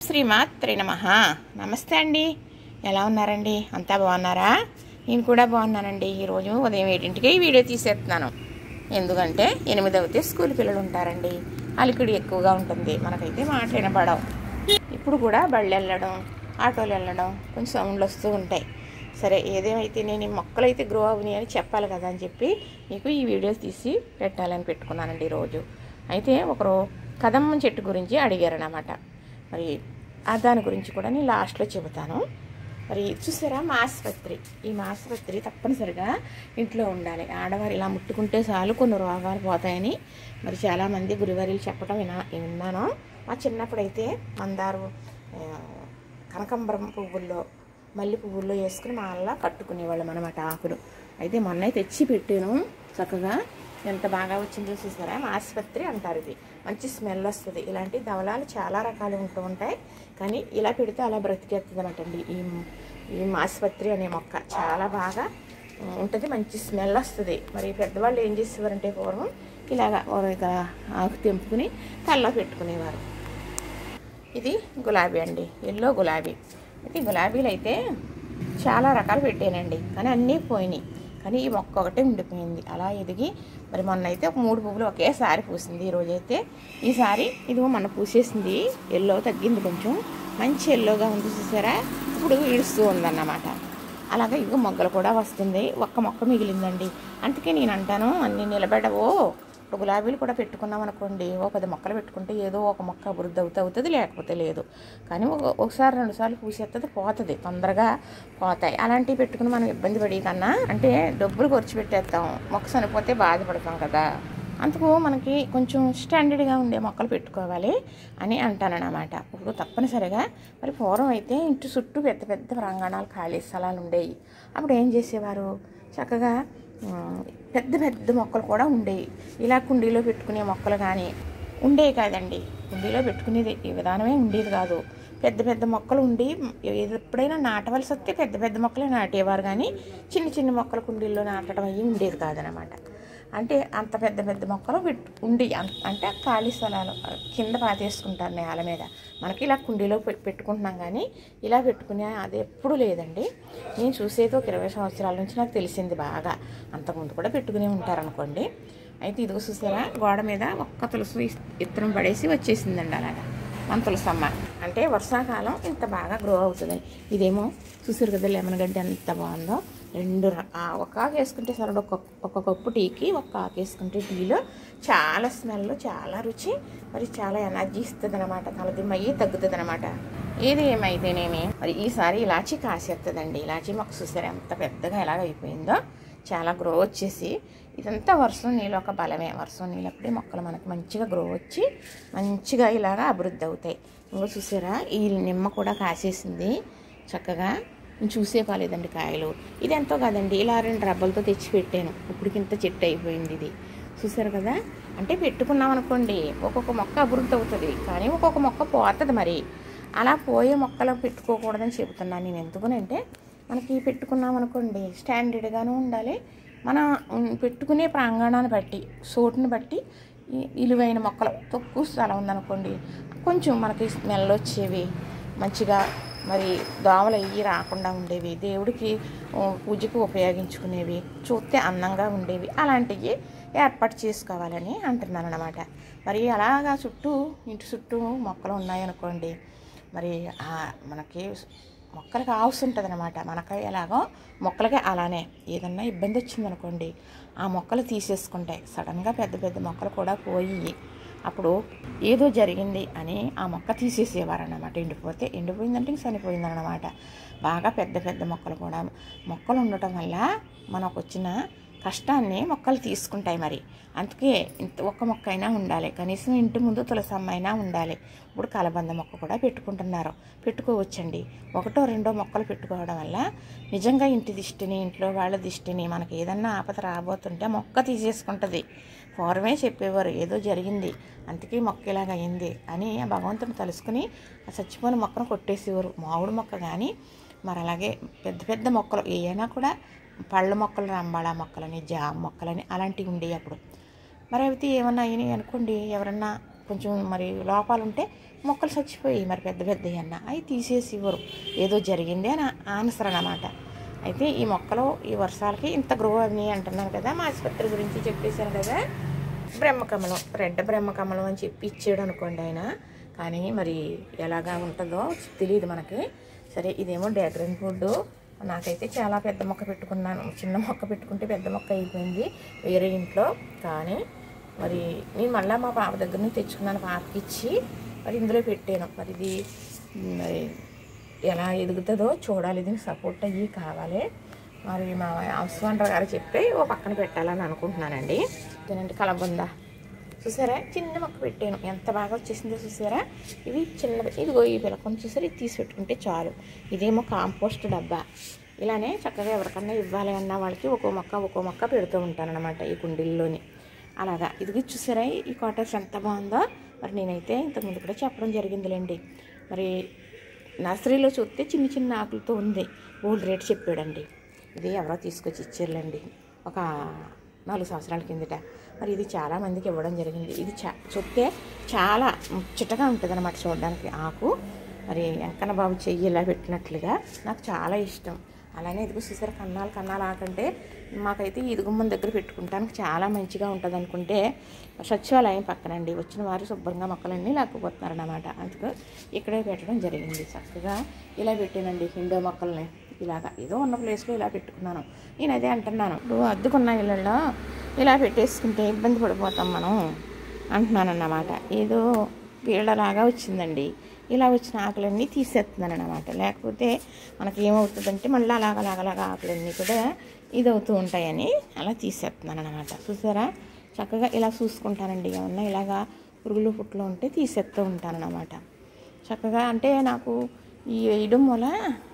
శ్రీమాత్రే నమః. నమస్తే అండి, ఎలా ఉన్నారండి? అంతా బాగున్నారా? నేను కూడా బాగున్నానండి. ఈరోజు ఉదయం 7ంటికి ఈ వీడియో తీసేస్తున్నాను. ఎందుకంటే 8 అవుతే స్కూల్ పిల్లలు ఉంటారండి, అలికిడి ఎక్కువగా ఉంటుంది, మనకైతే మాటలు వినపడవు. ఇప్పుడు కూడా బళ్ళు వెళ్ళడం, ఆటోలు వెళ్ళడం, కొంచెం సౌండ్లు వస్తూ ఉంటాయి. సరే, ఏదేమైతే నేను ఈ మొక్కలు అయితే గ్రో అవునాయి అని చెప్పాలి కదా అని చెప్పి మీకు ఈ వీడియోస్ తీసి పెట్టాలని పెట్టుకున్నానండి ఈరోజు. అయితే ఒకరు కదమ్మ చెట్టు గురించి అడిగారన్నమాట. మరి దాని గురించి కూడా నేను లాస్ట్లో చెబుతాను. మరి చూసారా, మాస్పత్రి. ఈ మాస్పత్రి తప్పనిసరిగా ఇంట్లో ఉండాలి. ఆడవారు ఇలా ముట్టుకుంటే చాలు కొన్ని రోగాలు పోతాయని మరి చాలామంది గురువారీలు చెప్పడం విన్నాను. మా చిన్నప్పుడైతే మందారు, కనకాంబరం పువ్వుల్లో, మల్లె పువ్వుల్లో వేసుకుని మాలా కట్టుకునేవాళ్ళం అన్నమాట ఆకులు. అయితే మొన్న తెచ్చి పెట్టాను, చక్కగా ఎంత బాగా వచ్చిందో చూసారా. ఆసుపత్రి అంటారు, ఇది మంచి స్మెల్ వస్తుంది. ఇలాంటి ధవళాలు చాలా రకాలు ఉంటూ ఉంటాయి, కానీ ఇలా పెడితే అలా బ్రతికేస్తుంది అన్నమాట అండి. ఈ ఆసుపత్రి అనే మొక్క చాలా బాగా ఉంటుంది, మంచి స్మెల్ వస్తుంది. మరి పెద్దవాళ్ళు ఏం చేసేవారంటే పూర్వం ఇలాగా ఆకు తెంపుకుని తల్లో పెట్టుకునేవారు. ఇది గులాబీ అండి, ఎల్లో గులాబీ. అయితే గులాబీలు అయితే చాలా రకాలు పెట్టానండి, కానీ అన్నీ పోయినాయి. కానీ ఈ మొక్క ఒకటే ఉండిపోయింది అలా ఎదిగి. మరి మొన్న అయితే ఒక 3 పువ్వులు ఒకేసారి పూసింది. ఈరోజైతే ఈసారి ఇదిగో మొన్న పూసేసింది, ఎల్లో తగ్గింది, కొంచెం మంచి ఎల్లోగా ఉంది చూసారా. ఇప్పుడు ఈడుస్తూ ఉందన్నమాట. అలాగే ఇదిగో మొగ్గలు కూడా వస్తుంది. ఒక్క మొక్క మిగిలిందండి. అందుకే నేను అంటాను, అన్నీ నిలబెడవో. ఇప్పుడు గులాబీలు కూడా పెట్టుకున్నాం అనుకోండి, 10 మొక్కలు పెట్టుకుంటే ఏదో ఒక మొక్క అభివృద్ధి అవుతుంది, లేకపోతే లేదు. కానీ ఒకసారి 2 సార్లు పూసేస్తుంది, పోతుంది, తొందరగా పోతాయి. అలాంటివి పెట్టుకుని మనం ఇబ్బంది పడే కన్నా అంటే డబ్బులు ఖర్చు పెట్టేస్తాం, మొక్క చనిపోతే బాధపడతాం కదా. అందుకు మనకి కొంచెం స్టాండర్డ్గా ఉండే మొక్కలు పెట్టుకోవాలి అని అంటానన్నమాట. ఇప్పుడు తప్పనిసరిగా మరి పూర్వం అయితే ఇంటి చుట్టూ పెద్ద పెద్ద ప్రాంగణాలు, ఖాళీ స్థలాలు ఉండేవి. అప్పుడు ఏం చేసేవారు, చక్కగా పెద్ద పెద్ద మొక్కలు కూడా ఉండేవి. ఇలా కుండీలో పెట్టుకునే మొక్కలు కానీ ఉండేవి కాదండి. కుండీలో పెట్టుకునేది ఈ విధానమే ఉండేది కాదు. పెద్ద పెద్ద మొక్కలు ఉండి ఎప్పుడైనా నాటవలసి వస్తే పెద్ద పెద్ద మొక్కలే నాటేవారు, కానీ చిన్న చిన్న మొక్కలు కుండీల్లో నాటడం అయ్యి ఉండేది కాదనమాట. అంటే అంత పెద్ద పెద్ద మొక్కలు ఉండి, అంటే ఖాళీ స్థలాలు కింద పాతేసుకుంటారు నేల మీద. మనకి ఇలా కుండీలో పెట్టుకుంటున్నాం, కానీ ఇలా పెట్టుకునే అది ఎప్పుడూ లేదండి. నేను చూసేది ఒక 20 సంవత్సరాల నుంచి నాకు తెలిసింది బాగా. అంతకుముందు కూడా పెట్టుకునే ఉంటారనుకోండి. అయితే ఇదిగో చూసారా, గోడ మీద ఒక్క తులసి ఇత్తనం పడేసి వచ్చేసిందండి అలాగా మన తులసమ్మ. అంటే వర్షాకాలం ఇంత బాగా గ్రో అవుతుందని. ఇదేమో చూసారు కదా, లెమన్ గడ్డి ఎంత బాగుందో. ఒక ఆకు వేసుకుంటే సరే, ఒక కప్పు టీకి ఒక ఆకు వేసుకుంటే టీలో చాలా స్మెల్, చాలా రుచి, మరి చాలా ఎనర్జీ ఇస్తుంది అనమాట. తలదిమ్మయ్యి తగ్గుతుంది అనమాట. ఏది ఏమైతేనేమి మరి ఈసారి ఇలాచీ కాసేస్తుందండి. ఇలాచీ మొక్క చూసారా ఎంత పెద్దగా ఎలాగ అయిపోయిందో, చాలా గ్రో వచ్చేసి. ఇదంతా వర్షం నీళ్ళు ఒక బలమే. వర్షం నీళ్ళప్పుడే మొక్కలు మనకి మంచిగా గ్రో వచ్చి మంచిగా ఇలాగా అభివృద్ధి అవుతాయి. ఇంకో చూసారా, ఈ నిమ్మ కూడా కాసేసింది చక్కగా. చూసే కాలేదండి కాయలు. ఇది ఎంతో కాదండి, ఇలా 2 రబ్బలతో తెచ్చి పెట్టాను. ఇప్పటికింత చెట్టు అయిపోయింది ఇది. చూసారు కదా, అంటే పెట్టుకున్నాం అనుకోండి ఒక్కొక్క మొక్క అభివృద్ధి అవుతుంది, కానీ ఒక్కొక్క మొక్క పోతుంది. మరి అలా పోయే మొక్కలు పెట్టుకోకూడదని చెబుతున్నాను నేను. ఎందుకనంటే మనకి పెట్టుకున్నాం అనుకోండి స్టాండర్డ్గానే ఉండాలి. మనం పెట్టుకునే ప్రాంగణాన్ని బట్టి, చోటుని బట్టి విలువైన మొక్కలు తక్కువ స్థలం ఉందనుకోండి, కొంచెం మనకి స్మెల్ వచ్చేవి, మంచిగా మరి దోమలు అయ్యి రాకుండా ఉండేవి, దేవుడికి పూజకు ఉపయోగించుకునేవి, చూస్తే అందంగా ఉండేవి, అలాంటివి ఏర్పాటు చేసుకోవాలని అంటున్నాను అన్నమాట. మరి అలాగా ఇంటి చుట్టూ మొక్కలు ఉన్నాయనుకోండి, మరి మనకి మొక్కలకి ఆవుసు ఉంటుంది అనమాట. మనకి ఎలాగో మొక్కలకి అలానే ఏదన్నా ఇబ్బంది వచ్చిందనుకోండి, ఆ మొక్కలు తీసేసుకుంటాయి. సడన్గా పెద్ద పెద్ద మొక్కలు కూడా పోయి అప్పుడు ఏదో జరిగింది అని ఆ మొక్క తీసేసేవారన్నమాట. ఎండిపోయిందంటే ఇంక చనిపోయిందన్నమాట. బాగా పెద్ద పెద్ద మొక్కలు కూడా, మొక్కలు ఉండటం వల్ల మనకు వచ్చిన కష్టాన్ని మొక్కలు తీసుకుంటాయి. మరి అందుకే ఒక్క మొక్క అయినా ఉండాలి, కనీసం ఇంటి ముందు తులసమ్మ అయినా ఉండాలి. ఇప్పుడు కలబంద మొక్క కూడా పెట్టుకోవచ్చండి. 1-2 మొక్కలు పెట్టుకోవడం వల్ల నిజంగా ఇంటి దిష్టిని, ఇంట్లో వాళ్ళ దిష్టిని, మనకి ఏదన్నా ఆపద రాబోతుంటే మొక్క తీసేసుకుంటుంది. పూర్వమే చెప్పేవారు, ఏదో జరిగింది అందుకే మొక్క ఇలాగ అయింది అని భగవంతుని తలుసుకుని ఆ చచ్చిపోయిన మొక్కను కొట్టేసేవారు. మామిడి మొక్క కానీ మరి అలాగే పెద్ద పెద్ద మొక్కలు ఏవైనా కూడా, పళ్ళ మొక్కలు, రంబాళ మొక్కలని, జామ మొక్కలని అలాంటివి ఉండేవి అప్పుడు. మరి అయితే ఏమన్నా అయినాయి అనుకోండి, ఎవరన్నా కొంచెం మరి లోపాలు ఉంటే మొక్కలు చచ్చిపోయి మరి పెద్ద పెద్దవి అన్న అవి తీసేసి ఇవ్వరు. ఏదో జరిగింది అని ఆన్సర్ అన్నమాట. అయితే ఈ మొక్కలు ఈ వర్షాలకి ఇంత గ్రో అని అంటున్నాను కదా, మా ఆసుపత్రి గురించి చెప్పేశాను కదా. బ్రహ్మకమలం, రెడ్ బ్రహ్మకమలం అని చెప్పి ఇచ్చాడు అనుకోండి ఆయన. కానీ మరి ఎలాగా ఉంటుందో తెలియదు మనకి. సరే, ఇదేమో డ్రాగన్ ఫ్రూట్. నాకైతే చాలా పెద్ద మొక్క పెట్టుకున్నాను. చిన్న మొక్క పెట్టుకుంటే పెద్ద మొక్క అయిపోయింది వేరే ఇంట్లో. కానీ మరి నేను మళ్ళీ మా పాప దగ్గర నుంచి తెచ్చుకున్నాను, పాపకి ఇచ్చి మరి ఇందులో పెట్టాను. మరి ఇది మరి ఎలా ఎదుగుతుందో చూడాలి, దీనికి సపోర్ట్ అయ్యి కావాలి. మరి మా హౌస్ ఓనర్ గారు చెప్పి ఓ పక్కన పెట్టాలని అనుకుంటున్నానండి. ఇదేనండి కలబంద, చూసారా చిన్న మొక్క పెట్టాను, ఎంత బాగా వచ్చేసిందో చూసారా. ఇవి చిన్న, ఇదిగో ఈ పిలకొని చూసారా, ఇది తీసి పెట్టుకుంటే చాలు. ఇదేమో కాంపోస్ట్ డబ్బా. ఇలానే చక్కగా ఎవరికన్నా ఇవ్వాలి అన్న వాళ్ళకి ఒక్కో మొక్క పెడుతూ ఉంటానన్నమాట ఈ కుండీల్లోని. అలాగా ఇదిగో చూసారా ఈ క్వార్టర్స్ ఎంత బాగుందో. మరి నేనైతే ఇంతకుముందు కూడా చెప్పడం జరిగిందిలేండి. మరి నర్సరీలో చూస్తే చిన్న చిన్న ఆకులతో ఉంది, ఓల్డ్ రేట్ చెప్పాడండి. ఇది ఎవరో తీసుకొచ్చి ఇచ్చారులేండి ఒక 4 సంవత్సరాల కిందట. మరి ఇది చాలామందికి ఇవ్వడం జరిగింది. ఇది చూస్తే చాలా ముచ్చటగా ఉంటుంది అన్నమాట చూడడానికి ఆకు. మరి వెంకన్న బాబు చెయ్యి ఇలా పెట్టినట్లుగా నాకు చాలా ఇష్టం. అలానే ఇదిగో చూసారు కన్నాలు ఆకంటే మాకైతే ఈ గుమ్మం దగ్గర పెట్టుకుంటానికి చాలా మంచిగా ఉంటుంది అనుకుంటే సచివాలయం పక్కనండి. వచ్చిన వారు శుభ్రంగా మొక్కలన్నీ లాక్కుపోతున్నారన్నమాట. అందుకు ఇక్కడే పెట్టడం జరిగింది. చక్కగా ఇలా పెట్టానండి హిండో మొక్కల్ని. ఇలాగా ఏదో ఉన్న ప్లేస్లో ఇలా పెట్టుకున్నాను. నేను అదే అంటున్నాను, ఇప్పుడు అద్దుకున్న ఇళ్ళల్లో ఇలా పెట్టేసుకుంటే ఇబ్బంది పడిపోతాం మనం అంటున్నానన్నమాట. ఏదో పీళ్ళలాగా వచ్చిందండి. ఇలా వచ్చిన ఆకులన్నీ తీసేస్తున్నాను అన్నమాట. లేకపోతే మనకి ఏమవుతుందంటే మళ్ళీ అలాగలాగలాగా ఆకులన్నీ కూడా ఇదవుతూ ఉంటాయని అలా తీసేస్తున్నాను అన్నమాట. చూసారా చక్కగా ఇలా చూసుకుంటానండి. ఏమన్నా ఇలాగా పురుగులు పుట్లు ఉంటే తీసేస్తూ ఉంటానన్నమాట. చక్కగా అంటే నాకు ఈ వేయడం వల్ల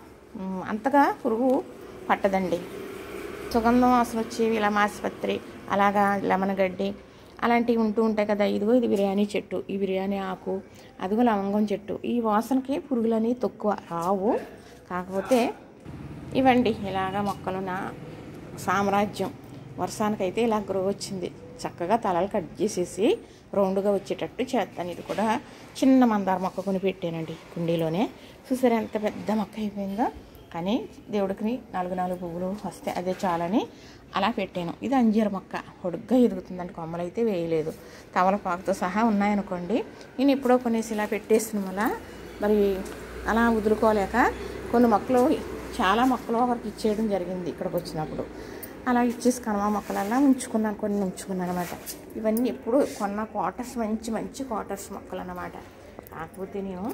అంతగా పురుగు పట్టదండి. సుగంధం వాసన వచ్చేవి ఇలా ఆసుపత్రి, అలాగా లెమన్ గడ్డి అలాంటివి ఉంటూ ఉంటాయి కదా. ఇదిగో ఇది బిర్యానీ చెట్టు, ఈ బిర్యానీ ఆకు, అదిగో లవంగం చెట్టు. ఈ వాసనకి పురుగులని తక్కువ రావు. కాకపోతే ఇవండి ఇలాగా మొక్కలు నా సామ్రాజ్యం. వర్షానికైతే ఇలా గ్రో వచ్చింది. చక్కగా తలలు కట్ చేసేసి రౌండ్గా వచ్చేటట్టు చేస్తాను. ఇది కూడా చిన్న మందార మొక్క కొని పెట్టానండి కుండీలోనే. చూసారా ఎంత పెద్ద మొక్క అయిపోయిందో. కానీ దేవుడికి 4 పువ్వులు వస్తే అదే చాలని అలా పెట్టాను. ఇది అంజీర మొక్క, పొడుగ్గా ఎదుగుతుందండి. కొమ్మలు అయితే వేయలేదు, తమలపాకుతో సహా ఉన్నాయనుకోండి. నేను ఎప్పుడో కొనేసి ఇలా పెట్టేసిన వల్ల మరి అలా వదులుకోలేక కొన్ని మొక్కలు, చాలా మొక్కలు ఒకరికి ఇచ్చేయడం జరిగింది ఇక్కడికి వచ్చినప్పుడు. అలా ఇచ్చేసి కనుమ మొక్కలల్లా కొన్ని ఉంచుకున్నాను అనమాట. ఇవన్నీ ఎప్పుడు కొన్న క్వార్టర్స్, మంచి క్వార్టర్స్ మొక్కలు అన్నమాట. కాకపోతే నేను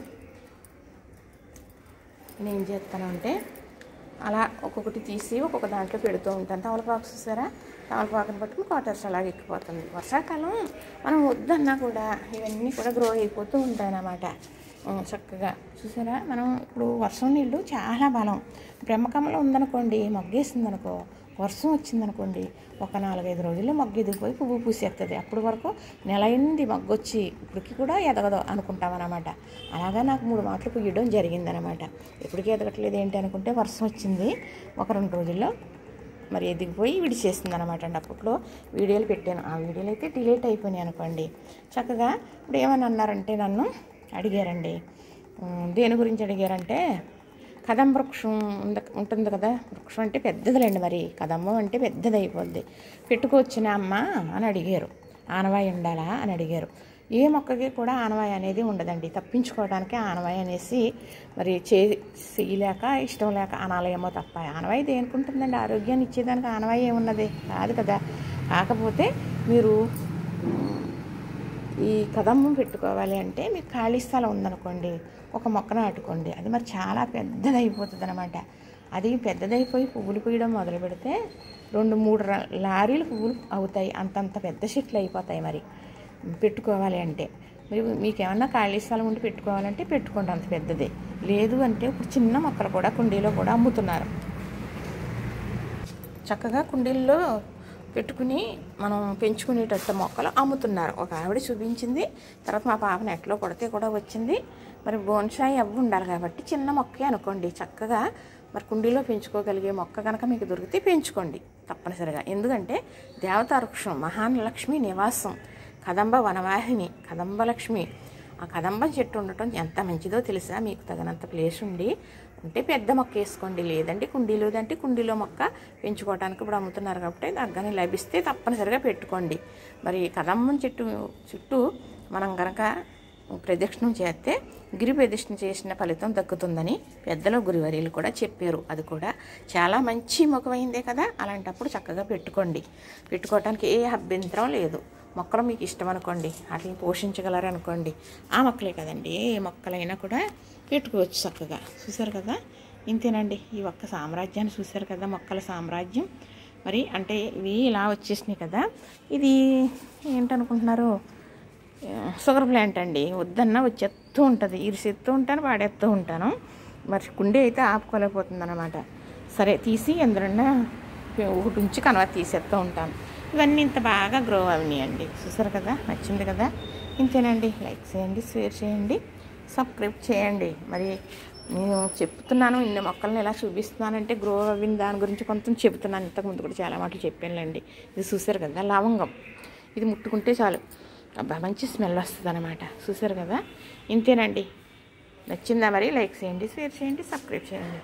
ఏం చేస్తాను అంటే అలా ఒక్కొక్కటి తీసి ఒక్కొక్క దాంట్లో పెడుతూ ఉంటాను. తమలపాకు చూసారా, తమలపాకుని పట్టుకుని క్వార్టర్స్ అలాగే ఎక్కిపోతుంది. వర్షాకాలం మనం వద్దన్నా కూడా ఇవన్నీ కూడా గ్రో అయిపోతూ ఉంటాయన్నమాట. చక్కగా చూసారా, మనం ఇప్పుడు వర్షం నీళ్ళు చాలా బలం. బ్రహ్మకమలం ఉందనుకోండి, మొగ్గేసింది అనుకో, వర్షం వచ్చిందనుకోండి, ఒక 4-5 రోజుల్లో మొగ్గ ఎదిగిపోయి పువ్వు పూసేస్తుంది. అప్పటి వరకు నెల అయింది మొగ్గొచ్చి, ఇప్పటికి కూడా ఎదగదు అనుకుంటామన్నమాట. అలాగా నాకు 3 మాటలు పుయ్యడం జరిగిందనమాట. ఎప్పటికీ ఎదగట్లేదు ఏంటి అనుకుంటే వర్షం వచ్చింది, ఒక 2 రోజుల్లో మరి ఎదిగిపోయి విడిచేస్తుంది అనమాట అండి. అప్పట్లో వీడియోలు పెట్టాను, ఆ వీడియోలు అయితే డిలీట్ అయిపోయినాయి అనుకోండి. చక్కగా ఇప్పుడు ఏమని అన్నారంటే, నన్ను అడిగారండి, దేని గురించి అడిగారంటే, కదంబ వృక్షం ఉంటుంది కదా, వృక్షం అంటే పెద్దదిలేండి, మరి కదంబం అంటే పెద్దది అయిపోద్ది, పెట్టుకోవచ్చిన అమ్మ అని అడిగారు. ఆనవాయి ఉండాలా అని అడిగారు. ఏ మొక్కకి కూడా ఆనవాయి అనేది ఉండదండి. తప్పించుకోవడానికి ఆనవాయి అనేసి మరి చేయలేక, ఇష్టం లేక అనాలయేమో తప్ప. ఆనవాయి దేనికి ఉంటుందండి? ఆరోగ్యాన్ని ఇచ్చేదానికి ఆనవాయి ఏమున్నది? కాదు కదా. కాకపోతే మీరు ఈ కదంబం పెట్టుకోవాలి అంటే మీకు ఖాళీ స్థలం ఉందనుకోండి, ఒక మొక్క నాటుకోండి. అది మరి చాలా పెద్దది అయిపోతుంది అనమాట. అది పెద్దదైపోయి పువ్వులు పూయడం మొదలు పెడితే 2-3 లారీలు పువ్వులు అవుతాయి. అంతంత పెద్ద చెట్లు అయిపోతాయి. మరి పెట్టుకోవాలి అంటే మీకు ఏమన్నా ఖాళీ స్థలం ఉండి పెట్టుకోవాలంటే పెట్టుకోండి, అంత పెద్దదే. లేదు అంటే ఇప్పుడు చిన్న మొక్కలు కూడా కుండీలో కూడా అమ్ముతున్నారు. చక్కగా కుండీల్లో పెట్టుకుని మనం పెంచుకునేటట్టు మొక్కలు అమ్ముతున్నారు. ఒక ఆవిడ చూపించింది, తర్వాత మా పాప నెట్లో కొడితే కూడా వచ్చింది. మరి బోన్సాయి అవ్వి ఉండాలి కాబట్టి చిన్న మొక్కే అనుకోండి. చక్కగా మరి కుండీలో పెంచుకోగలిగే మొక్క కనుక మీకు దొరికితే పెంచుకోండి తప్పనిసరిగా. ఎందుకంటే దేవతా వృక్షం, మహాన్ లక్ష్మి నివాసం, కదంబ వనవాహిని, కదంబలక్ష్మి ఆ కదంబం చెట్టు ఉండటం ఎంత మంచిదో తెలుసా? మీకు తగినంత ప్లేస్ ఉండి ఉంటే పెద్ద మొక్క వేసుకోండి, లేదంటే కుండీలో మొక్క పెంచుకోవడానికి ఇప్పుడు అమ్ముతున్నారు కాబట్టి దగ్గరని లభిస్తే తప్పనిసరిగా పెట్టుకోండి. మరి కదంబం చెట్టు చుట్టూ మనం కనుక ప్రదక్షిణం చేస్తే గిరి ప్రదక్షిణ చేసిన ఫలితం దక్కుతుందని పెద్దలు గురువర్యులు కూడా చెప్పారు. అది కూడా చాలా మంచి మొక్కమైందే కదా, అలాంటప్పుడు చక్కగా పెట్టుకోవటానికి ఏ అభ్యంతరం లేదు. మొక్కలు మీకు ఇష్టం అనుకోండి, వాటిని పోషించగలరు అనుకోండి, ఆ మొక్కలే కదండి, ఏ మొక్కలైనా కూడా పెట్టుకోవచ్చు చక్కగా. చూసారు కదా, ఇంతేనండి. ఈ ఒక్క సామ్రాజ్యాన్ని చూసారు కదా, మొక్కల సామ్రాజ్యం. మరి అంటే ఇవి ఇలా వచ్చేసినాయి కదా, ఇది ఏంటనుకుంటున్నారు? షుగర్ ప్లాంట్ అండి. వద్దన్నా వచ్చేస్తూ ఉంటుంది, ఇరిసేస్తూ ఉంటాను, పాడేస్తూ ఉంటాను. మరి కుండీ అయితే ఆపుకోలేకపోతుంది అనమాట. సరే తీసి ఎందుకన్నా ఒకటి ఉంచి కనవ తీసేస్తూ ఉంటాను. ఇవన్నీ ఇంత బాగా గ్రో అవినాయండి. చూసారు కదా, నచ్చింది కదా. ఇంతేనండి. లైక్ చేయండి, షేర్ చేయండి, సబ్స్క్రైబ్ చేయండి. మరి నేను చెప్తున్నాను, ఇన్ని మొక్కలను ఎలా చూపిస్తున్నానంటే గ్రో అవిన దాని గురించి కొంచెం చెబుతున్నాను. ఇంతకుముందు కూడా చాలా మాటలు చెప్పానులేండి. ఇది చూసారు కదా, లవంగం. ఇది ముట్టుకుంటే చాలు అబ్బా మంచి స్మెల్ వస్తుంది అనమాట. చూసారు కదా, ఇంతేనండి. నచ్చిందా? మరి లైక్ చేయండి, షేర్ చేయండి, సబ్స్క్రైబ్ చేయండి.